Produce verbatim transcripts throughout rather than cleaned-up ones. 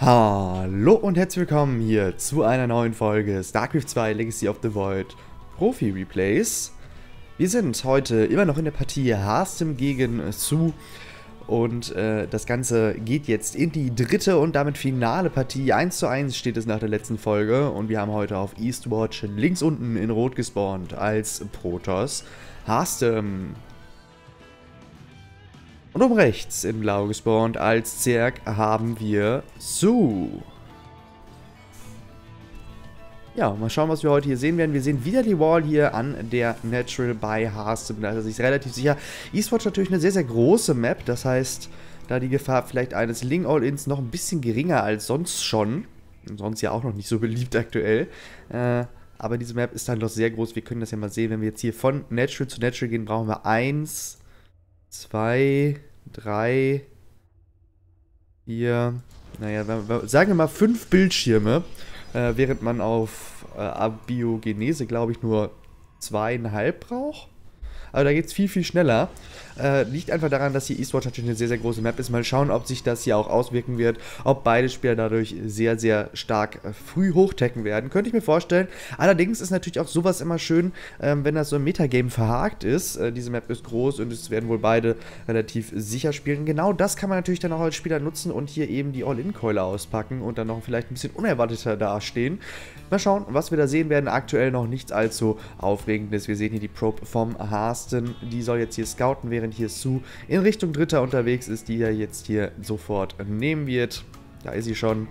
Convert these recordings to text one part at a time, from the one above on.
Hallo und herzlich willkommen hier zu einer neuen Folge StarCraft zwei Legacy of the Void Profi Replays. Wir sind heute immer noch in der Partie Harstem gegen Su und äh, das Ganze geht jetzt in die dritte und damit finale Partie. eins zu eins steht es nach der letzten Folge und wir haben heute auf Eastwatch links unten in Rot gespawnt als Protoss Harstem. Und oben rechts in Blau gespawnt als Zerg haben wir Su. Ja, mal schauen, was wir heute hier sehen werden. Wir sehen wieder die Wall hier an der Natural bei Harstem. Da ist er sich relativ sicher. Eastwatch natürlich eine sehr, sehr große Map. Das heißt, da die Gefahr vielleicht eines Ling All-Ins noch ein bisschen geringer als sonst schon. Und sonst ja auch noch nicht so beliebt aktuell. Äh, aber diese Map ist dann doch sehr groß. Wir können das ja mal sehen. Wenn wir jetzt hier von Natural zu Natural gehen, brauchen wir eins, zwei, drei, vier, naja, sagen wir mal fünf Bildschirme, äh, während man auf äh, Abiogenese, glaube ich, nur zweieinhalb braucht. Aber da geht es viel, viel schneller. Äh, liegt einfach daran, dass hier Eastwatch natürlich eine sehr, sehr große Map ist. Mal schauen, ob sich das hier auch auswirken wird. Ob beide Spieler dadurch sehr, sehr stark äh, früh hochtacken werden. Könnte ich mir vorstellen. Allerdings ist natürlich auch sowas immer schön, ähm, wenn das so ein Metagame verhakt ist. Äh, diese Map ist groß und es werden wohl beide relativ sicher spielen. Genau das kann man natürlich dann auch als Spieler nutzen und hier eben die All-In-Keule auspacken und dann noch vielleicht ein bisschen unerwarteter dastehen. Mal schauen, was wir da sehen werden. Aktuell noch nichts allzu Aufregendes. Wir sehen hier die Probe vom Harstem. Die soll jetzt hier scouten, während hier Su in Richtung Dritter unterwegs ist, die er jetzt hier sofort nehmen wird. Da ist sie schon.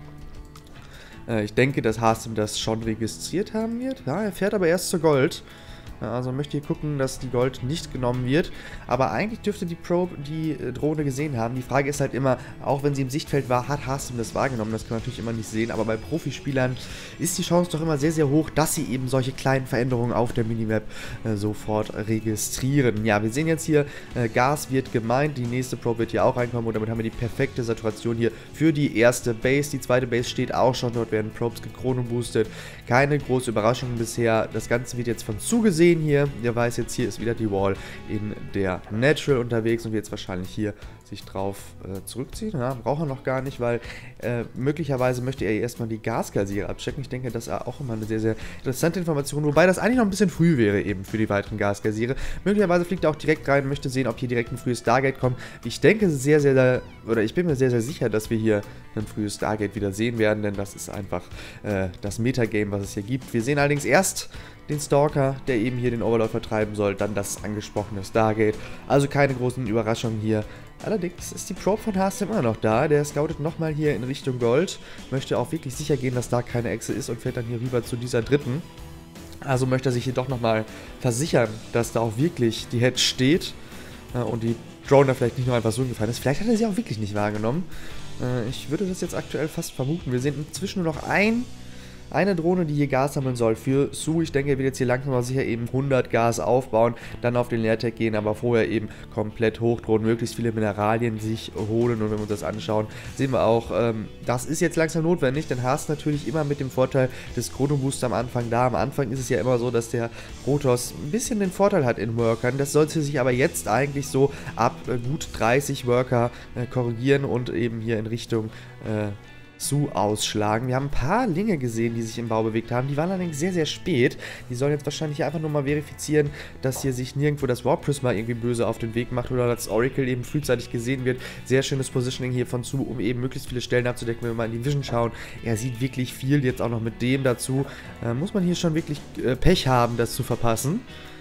Äh, ich denke, dass Harstem das schon registriert haben wird. Ja, er fährt aber erst zur Gold. Also möchte hier gucken, dass die Gold nicht genommen wird. Aber eigentlich dürfte die Probe die äh, Drohne gesehen haben. Die Frage ist halt immer, auch wenn sie im Sichtfeld war, hat Harstem das wahrgenommen? Das kann man natürlich immer nicht sehen. Aber bei Profispielern ist die Chance doch immer sehr, sehr hoch, dass sie eben solche kleinen Veränderungen auf der Minimap äh, sofort registrieren. Ja, wir sehen jetzt hier, äh, Gas wird gemeint. Die nächste Probe wird hier auch reinkommen. Und damit haben wir die perfekte Saturation hier für die erste Base. Die zweite Base steht auch schon. Dort werden Probes gechronoboostet. Keine große Überraschung bisher. Das Ganze wird jetzt von zugesehen. Hier, der weiß jetzt, hier ist wieder die Wall in der Natural unterwegs und wird jetzt wahrscheinlich hier sich drauf äh, zurückziehen. Ja, braucht er noch gar nicht, weil äh, möglicherweise möchte er erstmal die Gaskassiere abchecken. Ich denke, das ist auch immer eine sehr, sehr interessante Information, wobei das eigentlich noch ein bisschen früh wäre eben für die weiteren Gaskassiere. Möglicherweise fliegt er auch direkt rein, möchte sehen, ob hier direkt ein frühes Stargate kommt. Ich denke sehr, sehr, oder ich bin mir sehr, sehr sicher, dass wir hier ein frühes Stargate wieder sehen werden, denn das ist einfach äh, das Metagame, was es hier gibt. Wir sehen allerdings erst den Stalker, der eben hier den Overlord vertreiben soll, dann das angesprochene Stargate. Also keine großen Überraschungen hier. Allerdings ist die Probe von Harstem immer noch da. Der scoutet nochmal hier in Richtung Gold. Möchte auch wirklich sicher gehen, dass da keine Echse ist und fährt dann hier rüber zu dieser dritten. Also möchte er sich hier doch nochmal versichern, dass da auch wirklich die Hedge steht. Und die Drone da vielleicht nicht nur einfach so gefallen ist. Vielleicht hat er sie auch wirklich nicht wahrgenommen. Ich würde das jetzt aktuell fast vermuten. Wir sehen inzwischen nur noch ein... Eine Drohne, die hier Gas sammeln soll für Su. Ich denke, er wird jetzt hier langsam aber sicher eben hundert Gas aufbauen, dann auf den Leertag gehen, aber vorher eben komplett hochdrohen, möglichst viele Mineralien sich holen. Und wenn wir uns das anschauen, sehen wir auch, ähm, das ist jetzt langsam notwendig, denn Haas natürlich immer mit dem Vorteil des Chrono-Boosts am Anfang da. Am Anfang ist es ja immer so, dass der Protoss ein bisschen den Vorteil hat in Workern. Das sollte sich aber jetzt eigentlich so ab äh, gut dreißig Worker äh, korrigieren und eben hier in Richtung äh, Su ausschlagen. Wir haben ein paar Linge gesehen, die sich im Bau bewegt haben. Die waren allerdings sehr, sehr spät. Die sollen jetzt wahrscheinlich einfach nur mal verifizieren, dass hier sich nirgendwo das Warp Prisma irgendwie böse auf den Weg macht oder dass Oracle eben frühzeitig gesehen wird. Sehr schönes Positioning hier von Su, um eben möglichst viele Stellen abzudecken, wenn wir mal in die Vision schauen. Er sieht wirklich viel, jetzt auch noch mit dem dazu. Äh, muss man hier schon wirklich äh, Pech haben, das zu verpassen.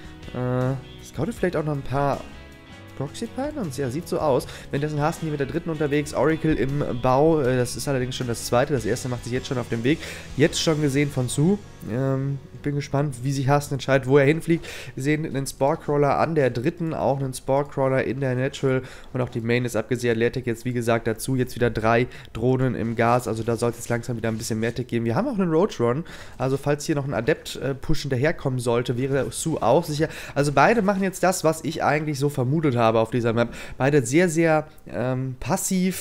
Äh, scoutet vielleicht auch noch ein paar Proxy Pylons, ja, sieht so aus. Währenddessen Harstem hier mit der dritten unterwegs, Oracle im Bau, das ist allerdings schon das zweite, das erste macht sich jetzt schon auf dem Weg. Jetzt schon gesehen von Su. Ähm, ich bin gespannt, wie sich Harstem entscheidet, wo er hinfliegt. Wir sehen einen Sporecrawler an der dritten, auch einen Sporecrawler in der Natural und auch die Main ist abgesehen. Leertech jetzt, wie gesagt, dazu jetzt wieder drei Drohnen im Gas, also da sollte es langsam wieder ein bisschen mehr Tech geben. Wir haben auch einen Roadrun, also falls hier noch ein Adept-Push hinterherkommen sollte, wäre Su auch sicher. Also beide machen jetzt das, was ich eigentlich so vermutet habe auf dieser Map. Beide sehr, sehr ähm, passiv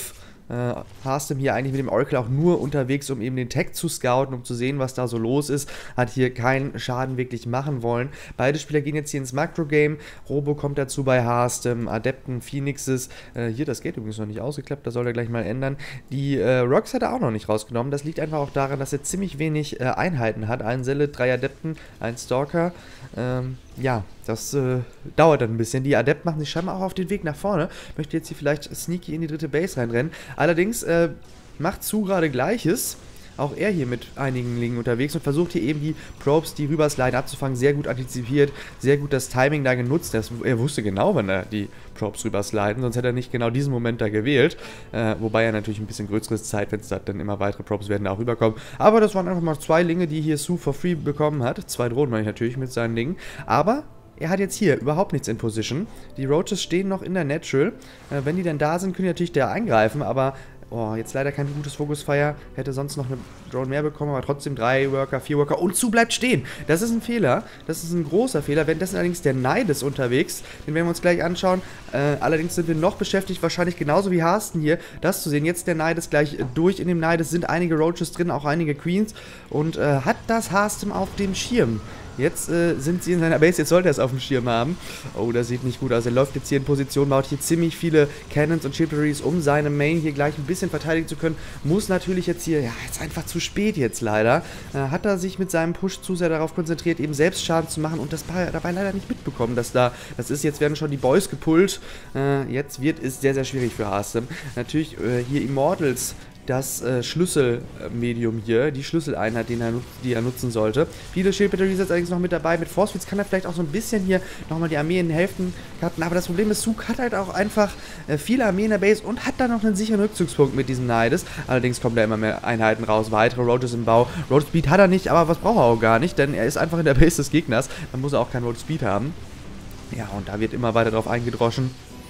Äh, Harstem hier eigentlich mit dem Oracle auch nur unterwegs, um eben den Tech zu scouten, um zu sehen, was da so los ist. Hat hier keinen Schaden wirklich machen wollen. Beide Spieler gehen jetzt hier ins Makro-Game. Robo kommt dazu bei Harstem, Adepten, Phoenixes. Äh, hier, das geht übrigens noch nicht ausgeklappt, das soll er gleich mal ändern. Die äh, Rocks hat er auch noch nicht rausgenommen. Das liegt einfach auch daran, dass er ziemlich wenig äh, Einheiten hat. Ein Zealot, drei Adepten, ein Stalker. Ähm, ja, das äh, dauert dann ein bisschen. Die Adepten machen sich scheinbar auch auf den Weg nach vorne. Möchte jetzt hier vielleicht sneaky in die dritte Base reinrennen. Allerdings äh, macht Su gerade Gleiches. Auch er hier mit einigen Lingen unterwegs und versucht hier eben die Probes, die rübersliden, abzufangen. Sehr gut antizipiert, sehr gut das Timing da genutzt. Das, er wusste genau, wann er die Probes rübersliden, sonst hätte er nicht genau diesen Moment da gewählt. Äh, wobei er natürlich ein bisschen größeres Zeitfenster hat, denn immer weitere Probes werden da auch rüberkommen. Aber das waren einfach mal zwei Linge, die hier Su for free bekommen hat. Zwei Drohnen meine ich natürlich mit seinen Lingen. Aber er hat jetzt hier überhaupt nichts in Position. Die Roaches stehen noch in der Natural. Äh, wenn die dann da sind, können die natürlich da eingreifen, aber oh, jetzt leider kein gutes Focus Fire. Hätte sonst noch eine Drone mehr bekommen, aber trotzdem drei Worker, vier Worker und Su bleibt stehen. Das ist ein Fehler. Das ist ein großer Fehler. Währenddessen allerdings der Nidus unterwegs. Den werden wir uns gleich anschauen. Äh, allerdings sind wir noch beschäftigt, wahrscheinlich genauso wie Harstem hier, das zu sehen. Jetzt der Nidus gleich äh, durch. In dem Nidus sind einige Roaches drin, auch einige Queens. Und äh, hat das Harstem auf dem Schirm. Jetzt äh, sind sie in seiner Base, jetzt sollte er es auf dem Schirm haben. Oh, das sieht nicht gut aus. Er läuft jetzt hier in Position, baut hier ziemlich viele Cannons und Shield Batteries, um seine Main hier gleich ein bisschen verteidigen zu können. Muss natürlich jetzt hier, ja, jetzt einfach zu spät jetzt leider. Äh, hat er sich mit seinem Push zu sehr darauf konzentriert, eben selbst Schaden zu machen und das dabei leider nicht mitbekommen, dass da, das ist, jetzt werden schon die Boys gepullt. Äh, jetzt wird es sehr, sehr schwierig für Harstem. Natürlich äh, hier Immortals, das äh, Schlüsselmedium hier, die Schlüsseleinheit, den er, die er nutzen sollte. Viele Shield Batteries sind allerdings noch mit dabei. Mit Force Fields kann er vielleicht auch so ein bisschen hier nochmal die Armee in den Hälften cutten. Aber das Problem ist, Su hat halt auch einfach äh, viele Armee in der Base und hat dann noch einen sicheren Rückzugspunkt mit diesem Nidus. Allerdings kommen da immer mehr Einheiten raus, weitere Roaches im Bau. Road Speed hat er nicht, aber was braucht er auch gar nicht, denn er ist einfach in der Base des Gegners. Dann muss er auch kein Road Speed haben. Ja, und da wird immer weiter drauf eingedroschen.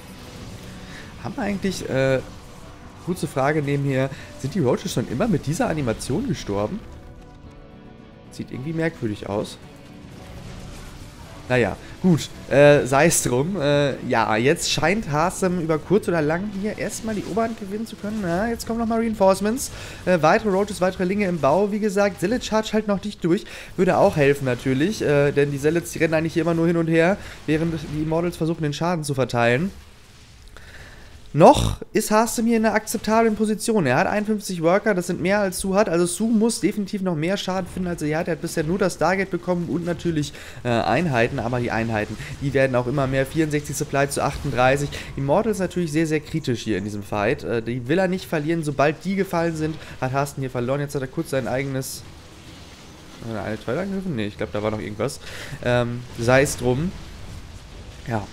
Haben wir eigentlich, äh, kurze Frage nebenher, sind die Roaches schon immer mit dieser Animation gestorben? Sieht irgendwie merkwürdig aus. Naja, gut, äh, sei es drum. Äh, ja, jetzt scheint Harstem über kurz oder lang hier erstmal die Oberhand gewinnen zu können. Ja, jetzt kommen nochmal Reinforcements. Äh, weitere Roaches, weitere Linge im Bau. Wie gesagt, Zealot Charge halt noch nicht durch. Würde auch helfen natürlich, äh, denn die Zealots, die rennen eigentlich hier immer nur hin und her, während die Immortals versuchen, den Schaden zu verteilen. Noch ist Harstem hier in einer akzeptablen Position. Er hat einundfünfzig Worker, das sind mehr als Su hat. Also Su muss definitiv noch mehr Schaden finden, als er hat. Er hat bisher nur das Stargate bekommen und natürlich äh, Einheiten. Aber die Einheiten, die werden auch immer mehr. vierundsechzig Supply zu achtunddreißig. Immortal ist natürlich sehr, sehr kritisch hier in diesem Fight. Äh, die will er nicht verlieren. Sobald die gefallen sind, hat Harstem hier verloren. Jetzt hat er kurz sein eigenes... Eine Teil angegriffen? Ne, ich glaube, da war noch irgendwas. Ähm, sei es drum. Ja.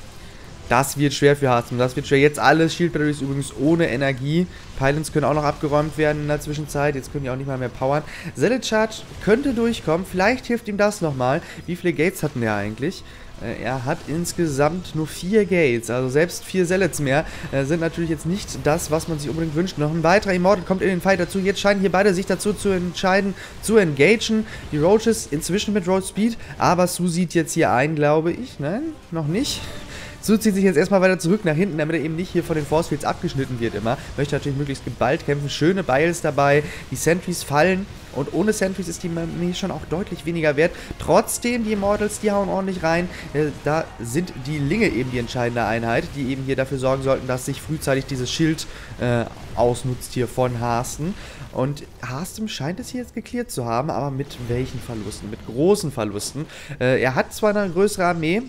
Das wird schwer für Harstem, das wird schwer. Jetzt alles Shield Batteries übrigens ohne Energie. Pylons können auch noch abgeräumt werden in der Zwischenzeit. Jetzt können die auch nicht mal mehr powern. Zealot Charge könnte durchkommen. Vielleicht hilft ihm das nochmal. Wie viele Gates hatten der eigentlich? Äh, er hat insgesamt nur vier Gates. Also selbst vier Zealots mehr äh, sind natürlich jetzt nicht das, was man sich unbedingt wünscht. Noch ein weiterer Immortal kommt in den Fight dazu. Jetzt scheinen hier beide sich dazu zu entscheiden, zu engagen. Die Roaches inzwischen mit Road Speed. Aber Su sieht jetzt hier ein, glaube ich. Nein, noch nicht. Su zieht sich jetzt erstmal weiter zurück nach hinten, damit er eben nicht hier von den Force Fields abgeschnitten wird immer. Möchte natürlich möglichst geballt kämpfen. Schöne Biles dabei. Die Sentries fallen. Und ohne Sentries ist die Armee schon auch deutlich weniger wert. Trotzdem, die Immortals, die hauen ordentlich rein. Äh, da sind die Linge eben die entscheidende Einheit, die eben hier dafür sorgen sollten, dass sich frühzeitig dieses Schild äh, ausnutzt hier von Harstem. Und Harstem scheint es hier jetzt geklärt zu haben, aber mit welchen Verlusten? Mit großen Verlusten. Äh, er hat zwar eine größere Armee,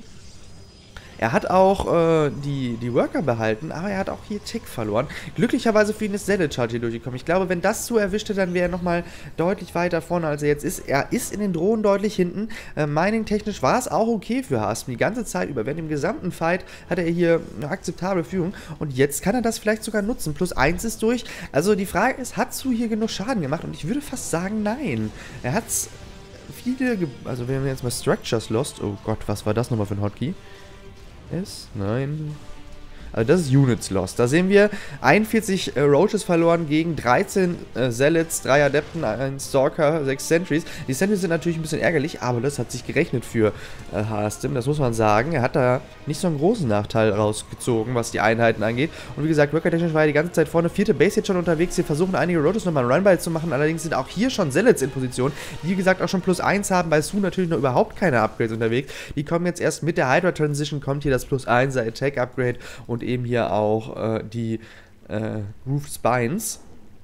er hat auch äh, die, die Worker behalten, aber er hat auch hier Tick verloren. Glücklicherweise für ihn ist Zealot Charge hier durchgekommen. Ich glaube, wenn das so erwischte, dann wäre er nochmal deutlich weiter vorne, als er jetzt ist. Er ist in den Drohnen deutlich hinten. Äh, Mining-technisch war es auch okay für Harstem die ganze Zeit über. Während im gesamten Fight hatte er hier eine akzeptable Führung. Und jetzt kann er das vielleicht sogar nutzen. Plus eins ist durch. Also die Frage ist, hat Su hier genug Schaden gemacht? Und ich würde fast sagen, nein. Er hat viele, also wenn wir jetzt mal Structures lost. Oh Gott, was war das nochmal für ein Hotkey? S? Nein. Also das ist Units Lost. Da sehen wir einundvierzig äh, Roaches verloren gegen dreizehn äh, Zealots, drei Adepten, ein Stalker, sechs Sentries. Die Sentries sind natürlich ein bisschen ärgerlich, aber das hat sich gerechnet für äh, Harstem, das muss man sagen. Er hat da nicht so einen großen Nachteil rausgezogen, was die Einheiten angeht. Und wie gesagt, Worker-technisch war er die ganze Zeit vorne. Vierte Base jetzt schon unterwegs. Wir versuchen einige Roaches nochmal einen Run-By zu machen. Allerdings sind auch hier schon Zealots in Position, die wie gesagt auch schon plus eins haben. Bei Su natürlich noch überhaupt keine Upgrades unterwegs. Die kommen jetzt erst mit der Hydra-Transition, kommt hier das plus eins Attack-Upgrade und eben hier auch äh, die äh, Grooved Spines.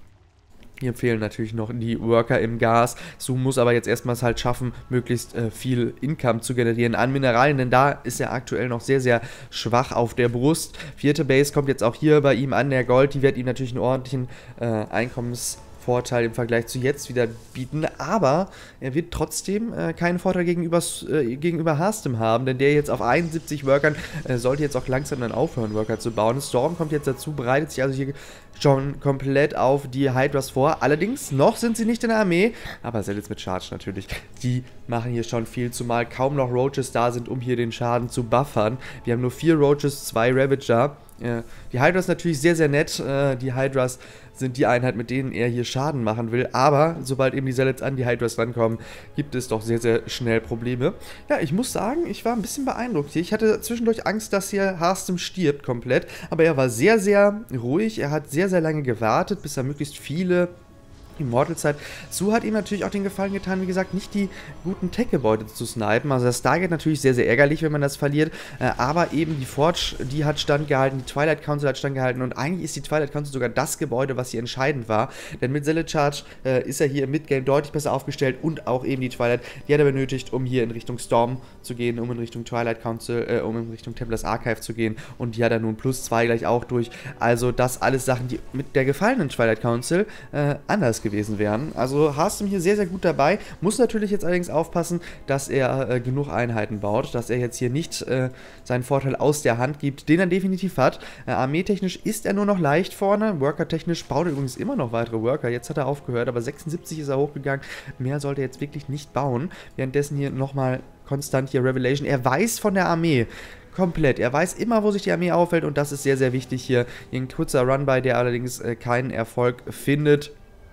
Hier fehlen natürlich noch die Worker im Gas. Su muss aber jetzt erstmals halt schaffen, möglichst äh, viel Income zu generieren an Mineralien, denn da ist er aktuell noch sehr, sehr schwach auf der Brust. Vierte Base kommt jetzt auch hier bei ihm an, der Gold, die wird ihm natürlich einen ordentlichen äh, Einkommens- Vorteil im Vergleich zu jetzt wieder bieten, aber er wird trotzdem äh, keinen Vorteil gegenüber, äh, gegenüber Harstem haben, denn der jetzt auf einundsiebzig Workern äh, sollte jetzt auch langsam dann aufhören, Worker zu bauen. Storm kommt jetzt dazu, bereitet sich also hier schon komplett auf die Hydras vor. Allerdings, noch sind sie nicht in der Armee, aber Zealots mit Charge natürlich, die machen hier schon viel, zumal kaum noch Roaches da sind, um hier den Schaden zu buffern. Wir haben nur vier Roaches, zwei Ravager. Äh, die Hydras natürlich sehr, sehr nett. Äh, die Hydras sind die Einheit, mit denen er hier Schaden machen will. Aber sobald eben die Zealots an die Hydras rankommen, gibt es doch sehr, sehr schnell Probleme. Ja, ich muss sagen, ich war ein bisschen beeindruckt hier. Ich hatte zwischendurch Angst, dass hier Harstem stirbt komplett. Aber er war sehr, sehr ruhig. Er hat sehr, sehr lange gewartet, bis er möglichst viele Immortal-Zeit. Su hat ihm natürlich auch den Gefallen getan, wie gesagt, nicht die guten Tech-Gebäude zu snipen. Also das Stargate natürlich sehr, sehr ärgerlich, wenn man das verliert. Äh, aber eben die Forge, die hat standgehalten, die Twilight Council hat standgehalten und eigentlich ist die Twilight Council sogar das Gebäude, was hier entscheidend war. Denn mit Zealot Charge äh, ist er hier im Midgame deutlich besser aufgestellt und auch eben die Twilight, die hat er benötigt, um hier in Richtung Storm zu gehen, um in Richtung Twilight Council, äh, um in Richtung Templars Archive zu gehen und die hat er nun plus zwei gleich auch durch. Also das alles Sachen, die mit der gefallenen Twilight Council äh, anders gewesen gewesen wären. Also Harstem hier sehr, sehr gut dabei. Muss natürlich jetzt allerdings aufpassen, dass er äh, genug Einheiten baut, dass er jetzt hier nicht äh, seinen Vorteil aus der Hand gibt, den er definitiv hat. Äh, armeetechnisch ist er nur noch leicht vorne. Worker-technisch baut er übrigens immer noch weitere Worker. Jetzt hat er aufgehört, aber sechsundsiebzig ist er hochgegangen. Mehr sollte er jetzt wirklich nicht bauen. Währenddessen hier nochmal konstant hier Revelation. Er weiß von der Armee komplett. Er weiß immer, wo sich die Armee aufhält und das ist sehr, sehr wichtig hier. Hier ein kurzer Run-By, der allerdings äh, keinen Erfolg findet.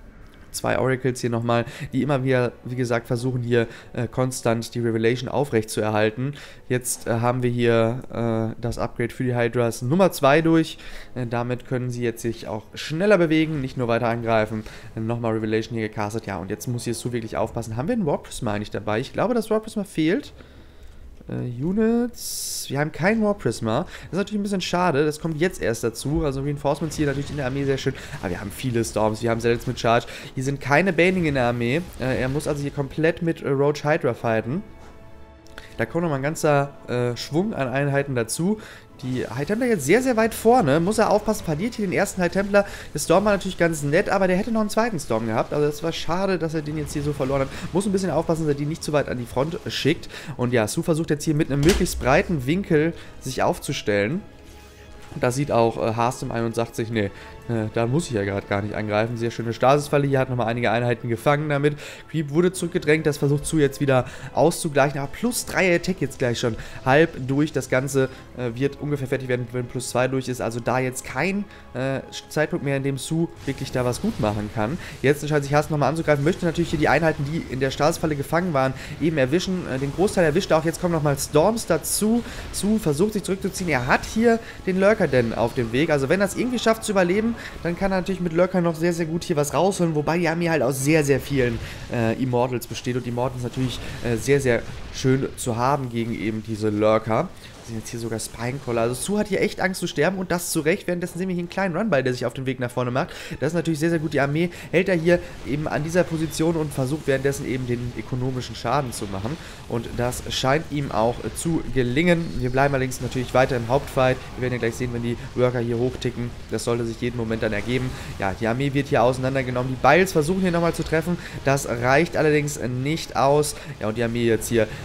Zwei Oracles hier nochmal, die immer wieder, wie gesagt, versuchen hier äh, konstant die Revelation aufrecht zu erhalten. Jetzt äh, haben wir hier äh, das Upgrade für die Hydras Nummer zwei durch. Äh, damit können sie jetzt sich auch schneller bewegen, nicht nur weiter angreifen. Äh, nochmal Revelation hier gecastet. Ja, und jetzt muss hier Su wirklich aufpassen. Haben wir einen Warp Prisma eigentlich dabei? Ich glaube, das Warp Prisma fehlt. Uh, Units. Wir haben kein Warp Prisma. Das ist natürlich ein bisschen schade. Das kommt jetzt erst dazu. Also Reinforcements hier natürlich in der Armee sehr schön. Aber wir haben viele Storms. Wir haben Zealots mit Charge. Hier sind keine Baning in der Armee. Uh, er muss also hier komplett mit uh, Roach Hydra fighten. Da kommt nochmal ein ganzer äh, Schwung an Einheiten dazu. Die High Templar jetzt sehr, sehr weit vorne. Muss er aufpassen, verliert hier den ersten High Templar. Der Storm war natürlich ganz nett, aber der hätte noch einen zweiten Storm gehabt. Also es war schade, dass er den jetzt hier so verloren hat. Muss ein bisschen aufpassen, dass er die nicht zu weit an die Front schickt. Und ja, Su versucht jetzt hier mit einem möglichst breiten Winkel sich aufzustellen. Da sieht auch äh, Harstem ein und sagt sich, nee, äh, da muss ich ja gerade gar nicht angreifen. Sehr schöne Stasisfalle. Hier hat nochmal einige Einheiten gefangen damit. Creep wurde zurückgedrängt. Das versucht Su jetzt wieder auszugleichen. Aber plus drei Attack jetzt gleich schon halb durch. Das Ganze äh, wird ungefähr fertig werden, wenn plus zwei durch ist. Also da jetzt kein äh, Zeitpunkt mehr, in dem Su wirklich da was gut machen kann. Jetzt entscheidet sich Harstem nochmal anzugreifen. Möchte natürlich hier die Einheiten, die in der Stasisfalle gefangen waren, eben erwischen. Äh, den Großteil erwischt er auch. Jetzt kommen nochmal Storms dazu. Su versucht sich zurückzuziehen. Er hat hier den Lurker denn auf dem Weg. Also wenn er es irgendwie schafft zu überleben, dann kann er natürlich mit Lurker noch sehr, sehr gut hier was rausholen, wobei die Armee halt aus sehr, sehr vielen äh, Immortals besteht und Immortals natürlich äh, sehr, sehr schön zu haben gegen eben diese Lurker. Wir sehen jetzt hier sogar Spinecaller. Also Su hat hier echt Angst zu sterben und das zu Recht. Währenddessen sehen wir hier einen kleinen Run-By, der sich auf den Weg nach vorne macht. Das ist natürlich sehr, sehr gut. Die Armee hält er hier eben an dieser Position und versucht währenddessen eben den ökonomischen Schaden zu machen. Und das scheint ihm auch äh, zu gelingen. Wir bleiben allerdings natürlich weiter im Hauptfight. Wir werden ja gleich sehen, wenn die Worker hier hochticken. Das sollte sich jeden Moment dann ergeben. Ja, die Armee wird hier auseinandergenommen. Die Biles versuchen hier nochmal zu treffen. Das reicht allerdings nicht aus. Ja, und die Armee jetzt hier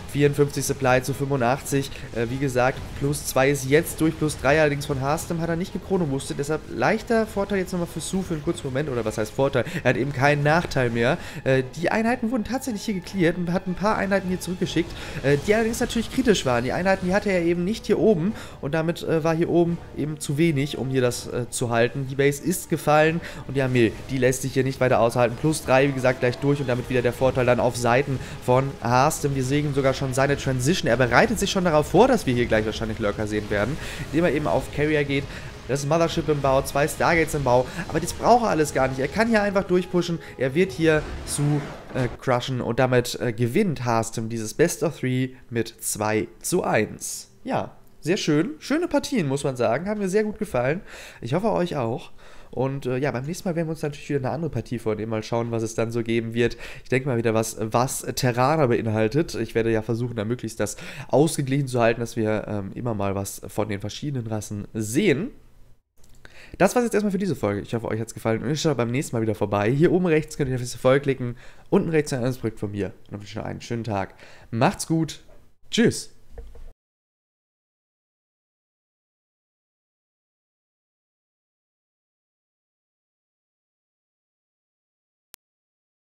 vierundfünfzig Supply zu fünfundachtzig. Äh, wie gesagt, plus zwei ist jetzt durch, plus drei allerdings von Harstem hat er nicht gechronoboostet. Deshalb leichter Vorteil jetzt nochmal für Su für einen kurzen Moment. Oder was heißt Vorteil? Er hat eben keinen Nachteil mehr. Äh, die Einheiten wurden tatsächlich hier geklärt und hat ein paar Einheiten hier zurückgeschickt, äh, die allerdings natürlich kritisch waren. Die Einheiten, die hatte er eben nicht hier oben und damit äh, war hier oben eben zu wenig, um hier das äh, zu halten. Die Base ist gefallen und die Armee, die lässt sich hier nicht weiter aushalten. Plus drei, wie gesagt, gleich durch und damit wieder der Vorteil dann auf Seiten von Harstem. Wir sehen sogar schon seine Transition. Er bereitet sich schon darauf vor, dass wir hier gleich wahrscheinlich Lurker sehen werden, indem er eben auf Carrier geht. Das Mothership im Bau, zwei Stargates im Bau, aber das braucht er alles gar nicht. Er kann hier einfach durchpushen, er wird hier zu äh, crushen und damit äh, gewinnt Harstem dieses Best of Three mit zwei zu eins. Ja, sehr schön. Schöne Partien, muss man sagen. Haben mir sehr gut gefallen. Ich hoffe, euch auch. Und äh, ja, beim nächsten Mal werden wir uns natürlich wieder eine andere Partie vornehmen. Mal schauen, was es dann so geben wird. Ich denke mal wieder, was, was Terraner beinhaltet. Ich werde ja versuchen, da möglichst das ausgeglichen zu halten, dass wir ähm, immer mal was von den verschiedenen Rassen sehen. Das war's jetzt erstmal für diese Folge. Ich hoffe, euch hat's gefallen und ich schaue beim nächsten Mal wieder vorbei. Hier oben rechts könnt ihr auf diese Folge klicken. Unten rechts ein anderes Projekt von mir. Und dann wünsche ich noch einen schönen Tag. Macht's gut. Tschüss.